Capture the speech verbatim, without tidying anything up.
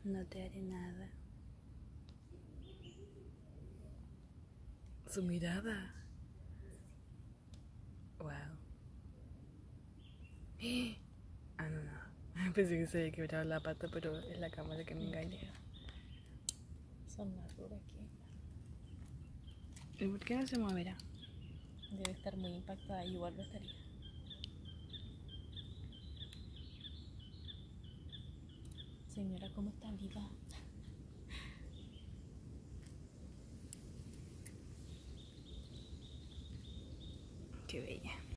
No te haré nada. Su mirada. Wow. Ah, no, no. Pensé que se había quebrado la pata, pero es la cámara que me engaña. Son más duras que... ¿Y por qué no se moverá? Debe estar muy impactada, igual lo estaría. Señora, ¿cómo está viva? Qué bella.